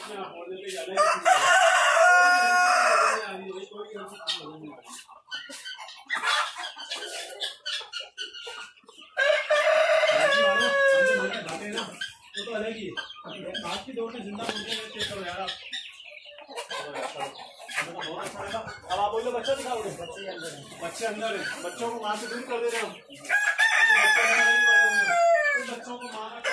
तो अलग ही आज की दौड़ में जिंदा मुर्गे चेक करो यार आप। बहुत अच्छा लगा। अब आप बोलो बच्चा दिखाओगे? बच्चे अंदर है, बच्चों को वहां से दूर कर दे रहे हो। बच्चों को मार